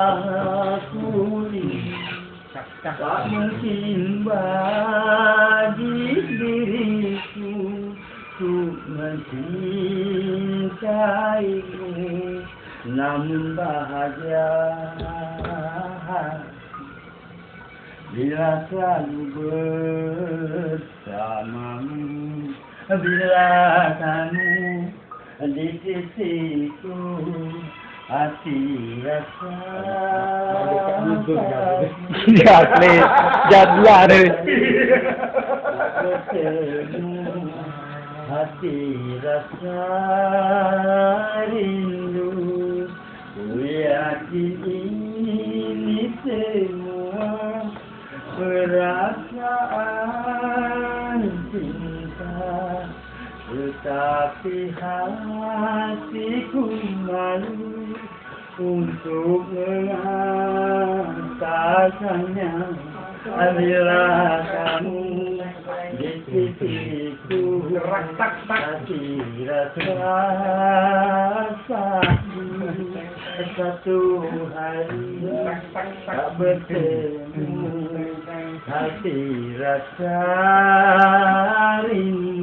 Aku tak mungkin bagi diriku untuk mencintaimu, namun bahagia bila selalu bersamamu, bila kamu di sisiku, hati rasa jadlah dia. bertemu, hati rasa rindu. Ku yakin ini semua perasaan cinta, tetapi hatiku malu untuk mengatakannya. Bila kamu di sisiku, hati rasa sakit. Satu hari tak bertemu, hati rasa rindu.